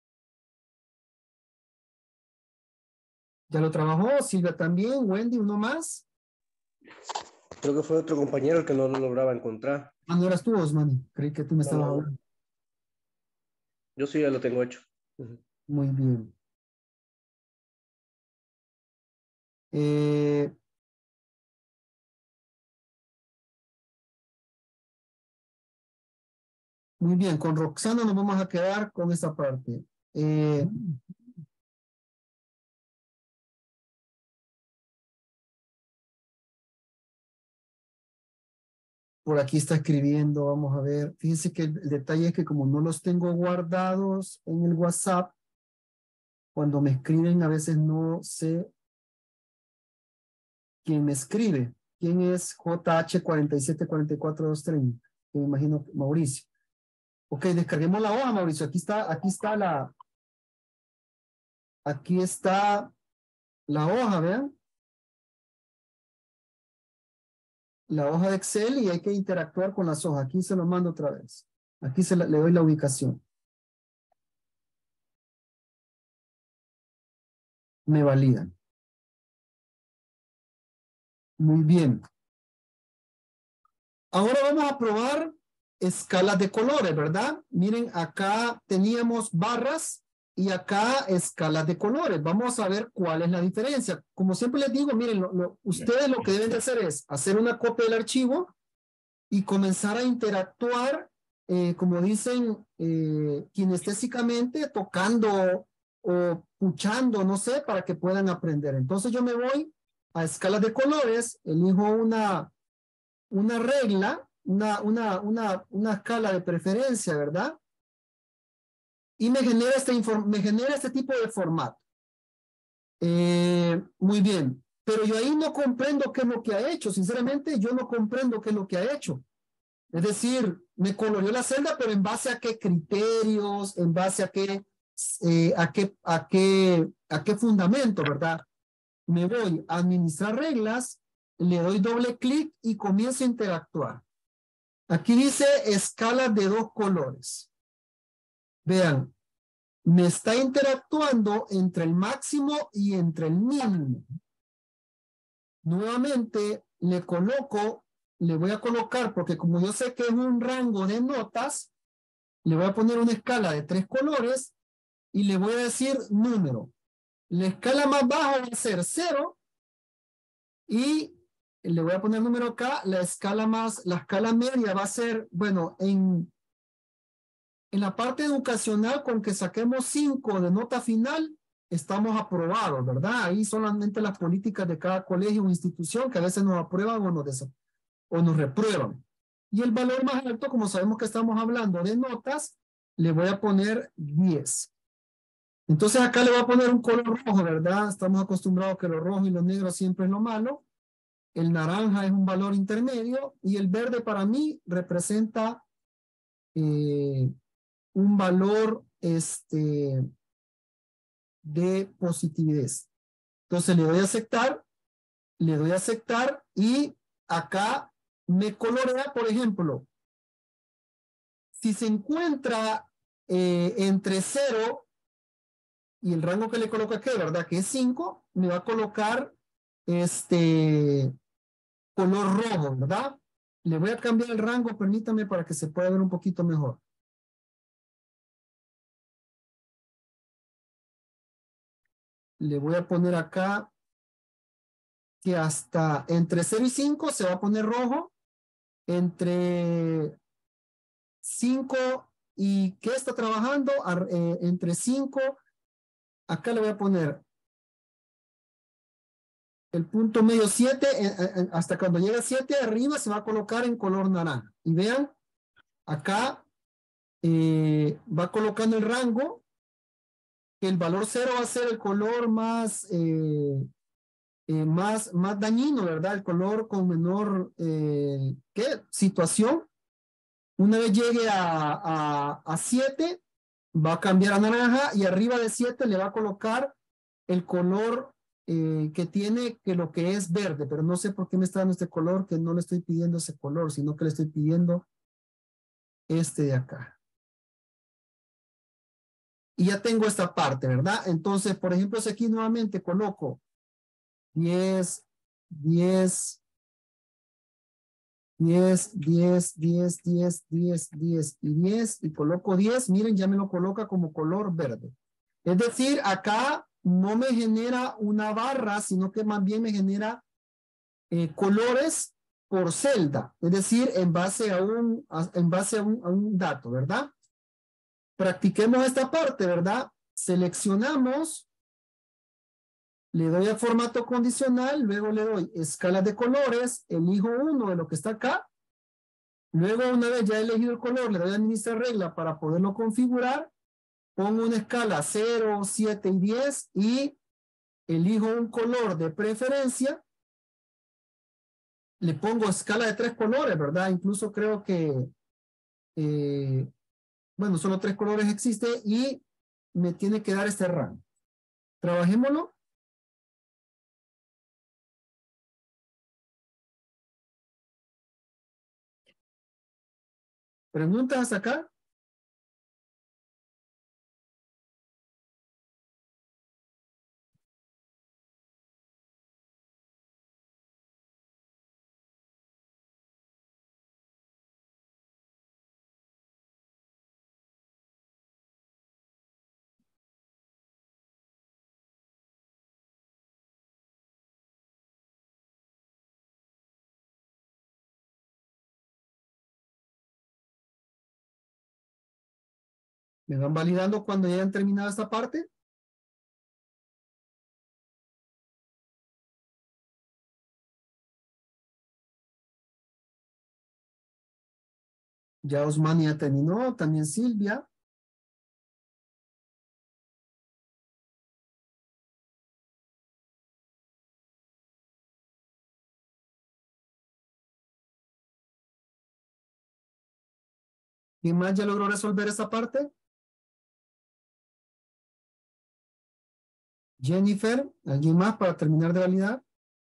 Ya lo trabajó, Silvia también, Wendy, uno más. Creo que fue otro compañero el que no lo lograba encontrar. Ah, no eras tú, Osmani. Creí que tú me estabas No. hablando. Yo sí ya lo tengo hecho. Muy bien. Eh, Muy bien, con Roxana nos vamos a quedar con esta parte. Por aquí está escribiendo, vamos a ver. Fíjense que el detalle es que como no los tengo guardados en el WhatsApp, cuando me escriben a veces no sé quién me escribe. ¿Quién es JH4744230? Me imagino que Mauricio. Ok, descarguemos la hoja, Mauricio. Aquí está la hoja, vean. La hoja de Excel y hay que interactuar con las hojas. Aquí se lo mando otra vez. Aquí le doy la ubicación. Me validan. Muy bien. Ahora vamos a probar escalas de colores, ¿verdad? Miren, acá teníamos barras y acá escalas de colores. Vamos a ver cuál es la diferencia. Como siempre les digo, miren, ustedes lo que deben de hacer es hacer una copia del archivo y comenzar a interactuar, como dicen, kinestésicamente, tocando o puchando, no sé, para que puedan aprender. Entonces yo me voy a escalas de colores, elijo una regla, una escala de preferencia, ¿verdad? Y me genera este tipo de formato. Muy bien, pero yo ahí no comprendo qué es lo que ha hecho. Sinceramente, yo no comprendo qué es lo que ha hecho. Es decir, me coloreó la celda, pero en base a qué criterios, en base a qué fundamento, ¿verdad? Me voy a administrar reglas, le doy doble clic y comienzo a interactuar. Aquí dice escalas de 2 colores. Vean, me está interactuando entre el máximo y entre el mínimo. Nuevamente le voy a colocar, porque como yo sé que es un rango de notas, le voy a poner una escala de 3 colores y le voy a decir número. La escala más baja va a ser 0 y le voy a poner número acá. La escala media va a ser, bueno, en la parte educacional, con que saquemos 5 de nota final, estamos aprobados, ¿verdad? Ahí solamente las políticas de cada colegio o institución que a veces nos aprueban o nos reprueban. Y el valor más alto, como sabemos que estamos hablando de notas, le voy a poner 10. Entonces acá le voy a poner un color rojo, ¿verdad? Estamos acostumbrados que lo rojo y lo negro siempre es lo malo. El naranja es un valor intermedio y el verde para mí representa un valor de positividad. Entonces le doy a aceptar y acá me colorea, por ejemplo, si se encuentra entre 0 y el rango que le coloco aquí, ¿verdad? Que es 5, me va a colocar color rojo, ¿verdad? Le voy a cambiar el rango, permítame, para que se pueda ver un poquito mejor. Le voy a poner acá que hasta entre 0 y 5 se va a poner rojo. Entre 5 y ¿qué está trabajando? Entre 5, acá le voy a poner el punto medio 7, hasta cuando llega a 7 arriba se va a colocar en color naranja. Y vean, acá va colocando el rango. El valor 0 va a ser el color más dañino, ¿verdad? El color con menor situación. Una vez llegue a 7, va a cambiar a naranja y arriba de 7 le va a colocar el color que tiene, que lo que es verde, pero no sé por qué me está dando este color, que no le estoy pidiendo ese color, sino que le estoy pidiendo este de acá. Y ya tengo esta parte, ¿verdad? Entonces, por ejemplo, si aquí nuevamente coloco 10, 10, 10, 10, 10, 10, 10, 10 y 10 y coloco 10, miren, ya me lo coloca como color verde. Es decir, acá no me genera una barra, sino que más bien me genera colores por celda, es decir, en base a un dato, ¿verdad? Practiquemos esta parte, ¿verdad? Seleccionamos, le doy a formato condicional, luego le doy escala de colores, elijo uno de lo que está acá, luego una vez ya he elegido el color, le doy a administrar regla para poderlo configurar, pongo una escala 0, 7 y 10 y elijo un color de preferencia, le pongo escala de 3 colores, ¿verdad? Incluso creo que bueno, solo 3 colores existe y me tiene que dar este rango. Trabajémoslo. ¿Preguntas hasta acá? ¿Me van validando cuando ya hayan terminado esta parte? Ya Osmani ya terminó, también Silvia. ¿Quién más ya logró resolver esa parte? Jennifer, ¿alguien más para terminar de validar?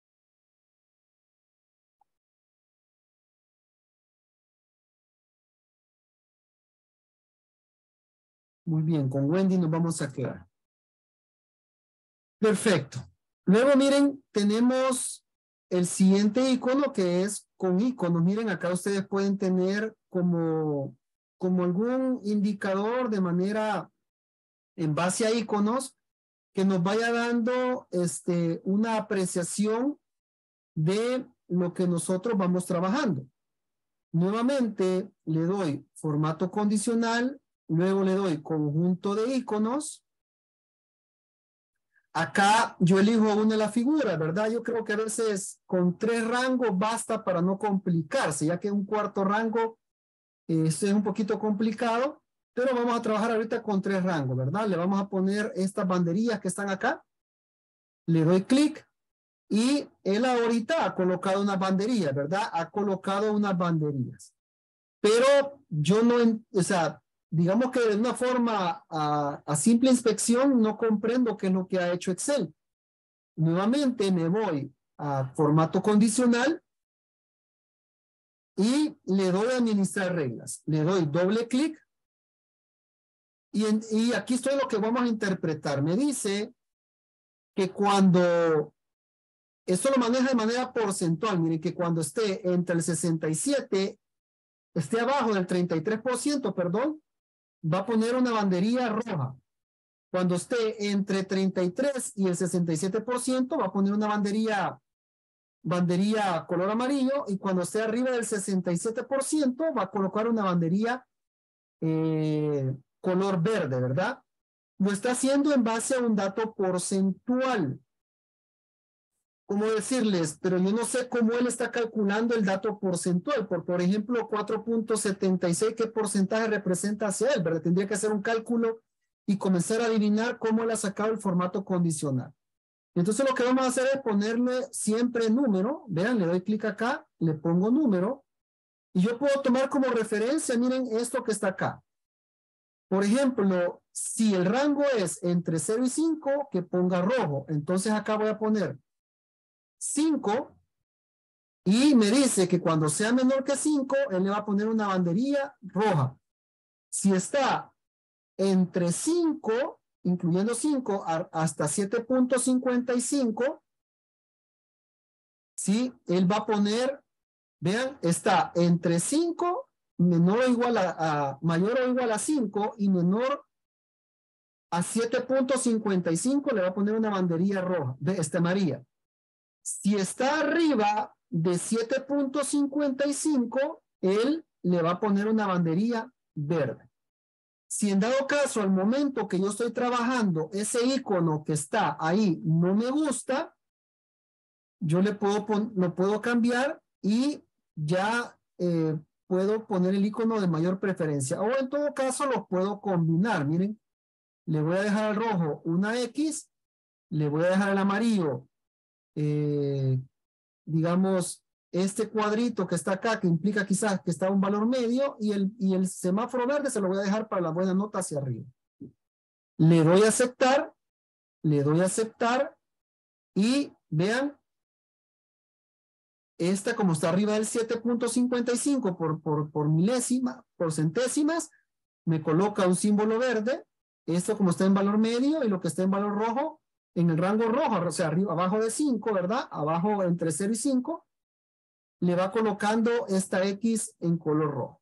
Muy bien, con Wendy nos vamos a quedar. Perfecto. Luego miren, tenemos el siguiente icono que es con iconos. Miren, acá ustedes pueden tener como algún indicador de manera en base a iconos que nos vaya dando una apreciación de lo que nosotros vamos trabajando. Nuevamente le doy formato condicional, luego le doy conjunto de iconos. Acá yo elijo una de las figuras, ¿verdad? Yo creo que a veces con 3 rangos basta para no complicarse, ya que un cuarto rango es un poquito complicado, pero vamos a trabajar ahorita con 3 rangos, ¿verdad? Le vamos a poner estas banderillas que están acá. Le doy clic y él ahorita ha colocado unas banderillas, ¿verdad? Ha colocado unas banderillas. Pero yo no, o sea, digamos que de una forma a simple inspección no comprendo qué es lo que ha hecho Excel. Nuevamente me voy a formato condicional y le doy a administrar reglas. Le doy doble clic y aquí estoy lo que vamos a interpretar. Me dice que cuando, esto lo maneja de manera porcentual, miren que cuando esté entre el 67, esté abajo del 33%, perdón, va a poner una banderilla roja. Cuando esté entre 33 y el 67%, va a poner una banderilla color amarillo, y cuando esté arriba del 67%, va a colocar una banderilla color verde, ¿verdad? Lo está haciendo en base a un dato porcentual. ¿Cómo decirles? Pero yo no sé cómo él está calculando el dato porcentual. Por ejemplo, 4.76, ¿qué porcentaje representa hacia él? ¿Verdad? Tendría que hacer un cálculo y comenzar a adivinar cómo él ha sacado el formato condicional. Entonces lo que vamos a hacer es ponerle siempre número. Vean, le doy clic acá, le pongo número, y yo puedo tomar como referencia, miren esto que está acá. Por ejemplo, si el rango es entre 0 y 5, que ponga rojo. Entonces acá voy a poner 5, y me dice que cuando sea menor que 5, él le va a poner una banderilla roja. Si está entre 5, incluyendo 5, hasta 7.55, ¿sí? Él va a poner, vean, está entre 5, menor o igual mayor o igual a 5, y menor a 7.55, le va a poner una banderilla roja, amarilla. Si está arriba de 7.55, él le va a poner una banderilla verde. Si en dado caso, al momento que yo estoy trabajando, ese icono que está ahí no me gusta, yo lo puedo cambiar y ya puedo poner el icono de mayor preferencia. O en todo caso, los puedo combinar. Miren, le voy a dejar al rojo una X, le voy a dejar al amarillo, digamos, este cuadrito que está acá, que implica quizás que está un valor medio, y el semáforo verde se lo voy a dejar para la buena nota hacia arriba. Le doy a aceptar, y vean, esta como está arriba del 7.55 por milésima, por centésimas, me coloca un símbolo verde. Esto como está en valor medio, y lo que está en valor rojo, en el rango rojo, o sea, arriba, abajo de 5, ¿verdad? Abajo entre 0 y 5, le va colocando esta X en color rojo.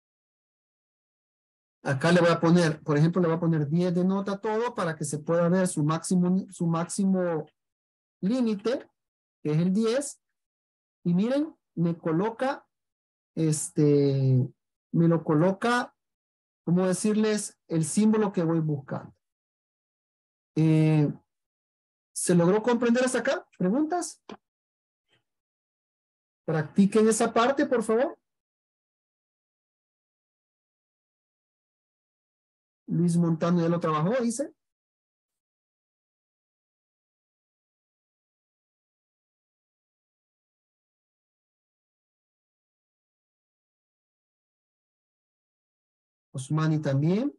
Acá le voy a poner, por ejemplo, le voy a poner 10 de nota todo para que se pueda ver su máximo límite, que es el 10. Y miren, me coloca, me lo coloca, ¿cómo decirles? El símbolo que voy buscando. ¿Se logró comprender hasta acá? ¿Preguntas? Practiquen esa parte, por favor. Luis Montano ya lo trabajó, dice. Osmani también.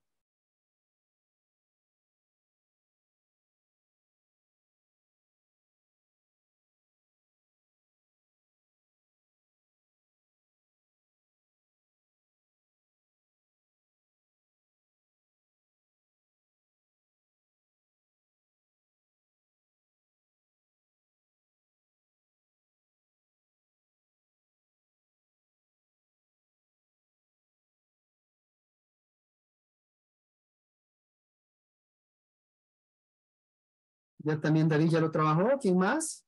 Ya también David ya lo trabajó. ¿Quién más?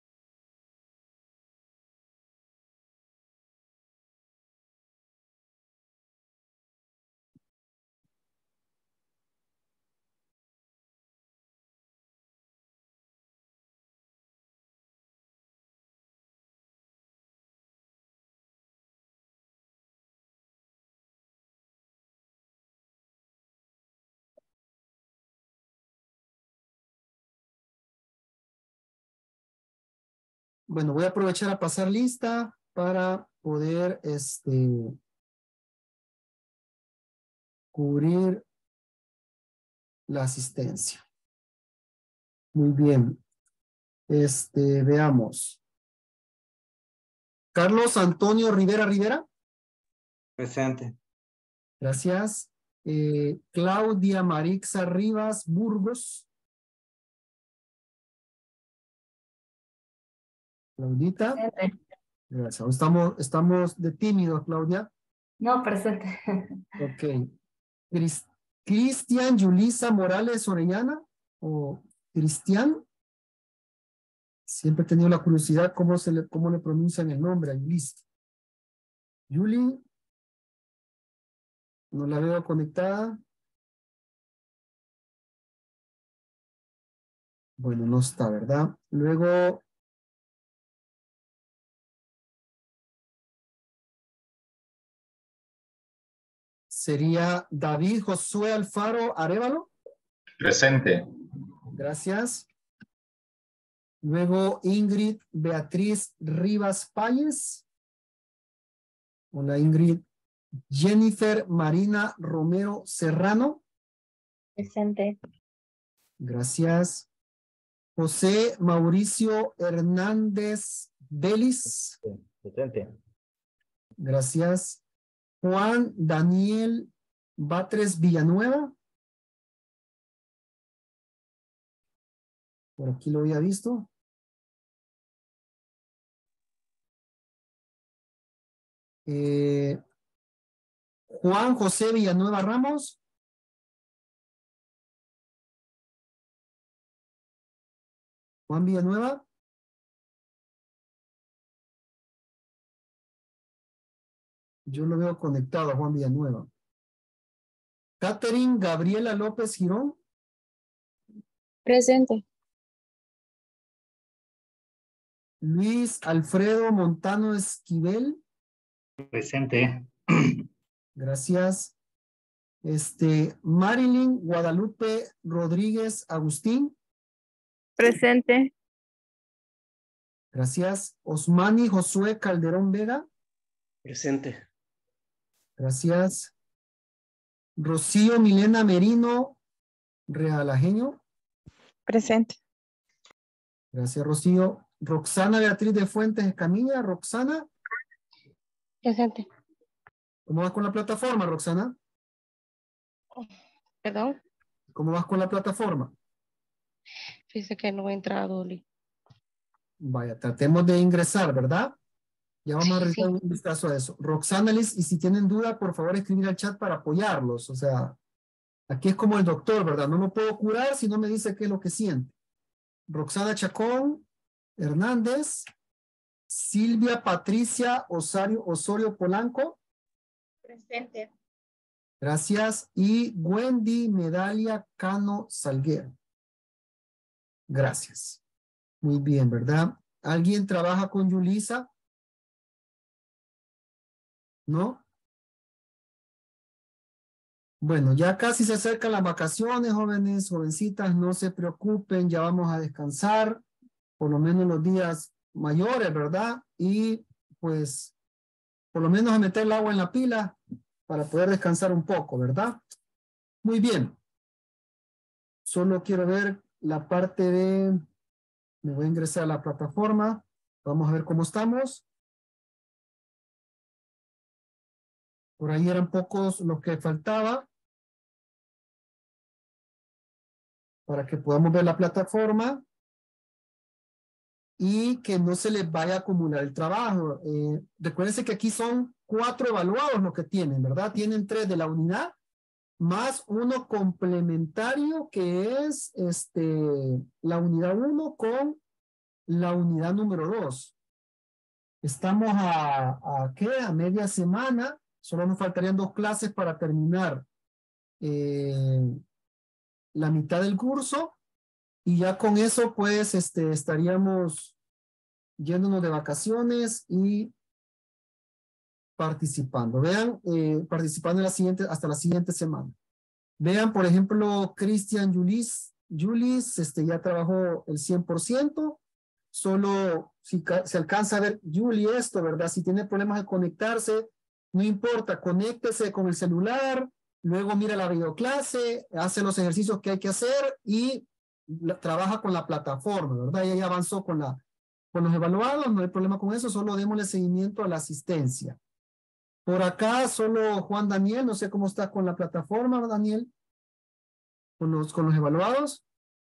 Bueno, voy a aprovechar a pasar lista para poder cubrir la asistencia. Muy bien. Veamos. Carlos Antonio Rivera. Presente. Gracias. Claudia Marixa Rivas Burgos. Claudita. Presente. Gracias. Estamos de tímidos, Claudia. No, presente. Ok. Cristian Yulisa Morales Orellana o Cristian. Siempre he tenido la curiosidad cómo le pronuncian el nombre a Yulisa. Yuli. No la veo conectada. Bueno, no está, ¿verdad? Luego. Sería David Josué Alfaro Arévalo. Presente. Gracias. Luego Ingrid Beatriz Rivas Páez. Hola Ingrid. Jennifer Marina Romero Serrano. Presente. Gracias. José Mauricio Hernández Vélez. Presente. Gracias. Juan Daniel Batres Villanueva. Por aquí lo había visto. Juan José Villanueva Ramos. Juan Villanueva. Yo lo veo conectado a Juan Villanueva. Catherine Gabriela López Girón. Presente. Luis Alfredo Montano Esquivel. Presente. Gracias. Marilyn Guadalupe Rodríguez Agustín. Presente. Gracias. Osmani Josué Calderón Vega. Presente. Gracias. Rocío Milena Merino Realajeño. Presente. Gracias, Rocío. Roxana Beatriz de Fuentes Escamilla. Roxana. Presente. ¿Cómo vas con la plataforma, Roxana? Perdón. ¿Cómo vas con la plataforma? Dice que no he entrado, Oli. Vaya, tratemos de ingresar, ¿verdad? Ya vamos a realizar un vistazo a eso. Roxana, Liz, y si tienen duda, por favor escribir al chat para apoyarlos. O sea, aquí es como el doctor, ¿verdad? No lo puedo curar si no me dice qué es lo que siente. Roxana Chacón Hernández, Silvia Patricia Osorio Polanco. Presente. Gracias. Y Wendy Medalia Cano Salguero. Gracias. Muy bien, ¿verdad? ¿Alguien trabaja con Yulisa? ¿No? Bueno, ya casi se acercan las vacaciones, jóvenes, jovencitas, no se preocupen, ya vamos a descansar, por lo menos los días mayores, ¿verdad? Y pues, por lo menos a meter el agua en la pila para poder descansar un poco, ¿verdad? Muy bien. Solo quiero ver la parte de, me voy a ingresar a la plataforma, vamos a ver cómo estamos. Por ahí eran pocos los que faltaba para que podamos ver la plataforma y que no se les vaya a acumular el trabajo. Recuérdense que aquí son 4 evaluados los que tienen, ¿verdad? Tienen 3 de la unidad más uno complementario que es la unidad 1 con la unidad número 2. Estamos a ¿qué? A media semana. Solo nos faltarían 2 clases para terminar la mitad del curso y ya con eso pues estaríamos yéndonos de vacaciones y participando. Vean, participando hasta la siguiente semana. Vean, por ejemplo, Cristian Yulis ya trabajó el 100%. Solo si se alcanza a ver Yuli esto, ¿verdad? Si tiene problemas de conectarse, no importa, conéctese con el celular, luego mira la videoclase, hace los ejercicios que hay que hacer y trabaja con la plataforma, ¿verdad? Ella ya avanzó con los evaluados, no hay problema con eso, solo démosle seguimiento a la asistencia. Por acá solo Juan Daniel, no sé cómo está con la plataforma, Daniel, con los evaluados.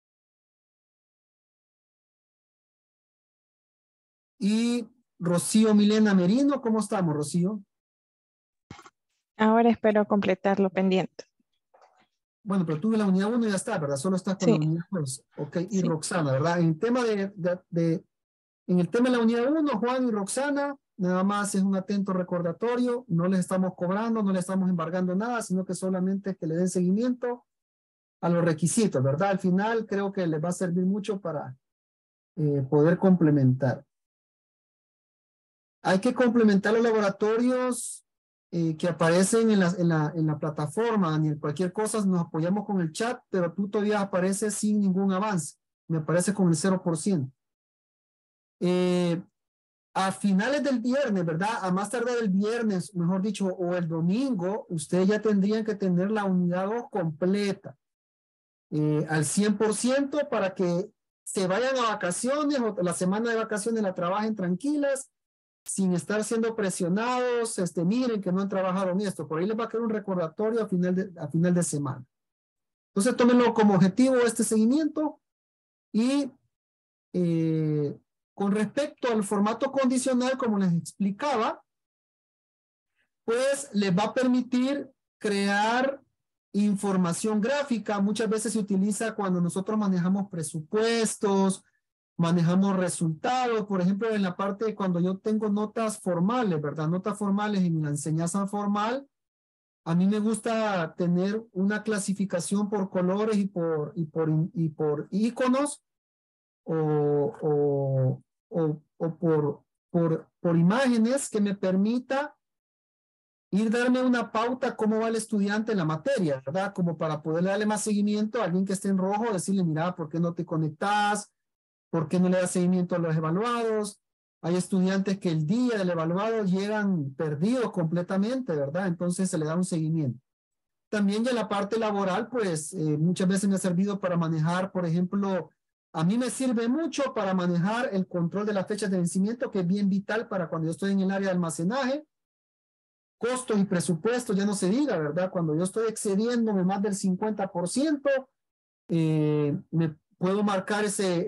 Y Rocío Milena Merino, ¿cómo estamos, Rocío? Ahora espero completar lo pendiente. Bueno, pero tú en la unidad 1 ya está, ¿verdad? Solo estás con la unidad 2. Ok, y Sí. Roxana, ¿verdad? En el tema en el tema de la unidad 1, Juan y Roxana, nada más es un atento recordatorio, no les estamos cobrando, no les estamos embargando nada, sino que solamente que le den seguimiento a los requisitos, ¿verdad? Al final creo que les va a servir mucho para poder complementar. Hay que complementar los laboratorios que aparecen en la plataforma, Daniel. Cualquier cosa nos apoyamos con el chat, pero tú todavía apareces sin ningún avance. Me aparece con el 0%. A finales del viernes, ¿verdad? A más tardar el viernes, mejor dicho, o el domingo, ustedes ya tendrían que tener la unidad 2 completa al 100% para que se vayan a vacaciones o la semana de vacaciones la trabajen tranquilas, sin estar siendo presionados, miren que no han trabajado en esto. Por ahí les va a quedar un recordatorio a final de semana. Entonces, tómenlo como objetivo este seguimiento y con respecto al formato condicional, como les explicaba, pues les va a permitir crear información gráfica. Muchas veces se utiliza cuando nosotros manejamos presupuestos, manejamos resultados, por ejemplo, en la parte de cuando yo tengo notas formales, ¿verdad? Notas formales en la enseñanza formal, a mí me gusta tener una clasificación por colores y por iconos o por imágenes que me permita darme una pauta cómo va el estudiante en la materia, ¿verdad? Como para poder darle más seguimiento a alguien que esté en rojo, decirle, mira, ¿por qué no te conectas? ¿Por qué no le das seguimiento a los evaluados? Hay estudiantes que el día del evaluado llegan perdidos completamente, ¿verdad? Entonces se le da un seguimiento. También ya la parte laboral, pues muchas veces me ha servido para manejar, por ejemplo, a mí me sirve mucho para manejar el control de las fechas de vencimiento, que es bien vital para cuando yo estoy en el área de almacenaje. Costos y presupuestos, ya no se diga, ¿verdad? Cuando yo estoy excediéndome más del 50%, me puedo marcar ese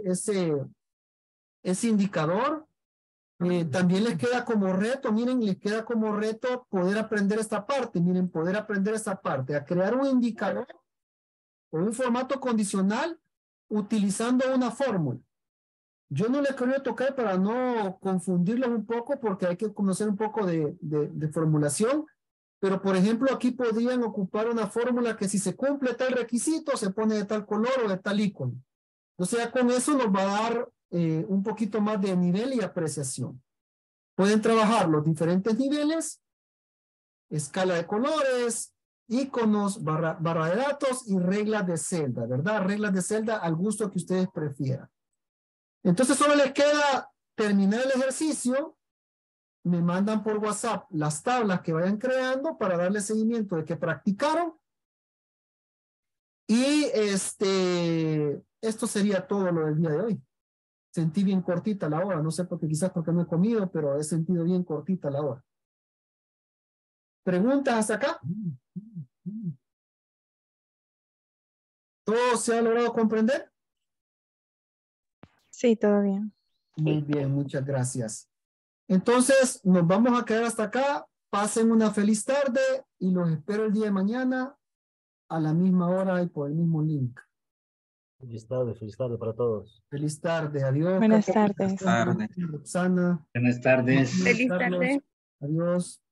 indicador. También les queda como reto, miren, les queda como reto poder aprender esta parte, miren, poder aprender esta parte, a crear un indicador o un formato condicional utilizando una fórmula. Yo no les quería tocar para no confundirlos un poco porque hay que conocer un poco de formulación, pero por ejemplo aquí podrían ocupar una fórmula que si se cumple tal requisito se pone de tal color o de tal icono. O sea, con eso nos va a dar un poquito más de nivel y apreciación. Pueden trabajar los diferentes niveles, escala de colores, iconos, barra de datos y reglas de celda, ¿verdad? Reglas de celda al gusto que ustedes prefieran. Entonces solo les queda terminar el ejercicio, me mandan por WhatsApp las tablas que vayan creando para darle seguimiento de que practicaron y esto sería todo lo del día de hoy. Sentí bien cortita la hora, no sé por qué, quizás porque no he comido, pero he sentido bien cortita la hora. ¿Preguntas hasta acá? ¿Todo se ha logrado comprender? Sí, todo bien. Muy bien, muchas gracias. Entonces, nos vamos a quedar hasta acá. Pasen una feliz tarde y los espero el día de mañana a la misma hora y por el mismo link. Feliz tarde para todos. Feliz tarde, adiós. Buenas Carlos, tardes. Roxana. Buenas tardes. Feliz Carlos, tarde. adiós.